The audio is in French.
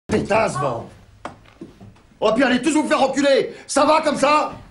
Pétasse, va. Oh, puis allez tous vous faire enculer. Ça va comme ça?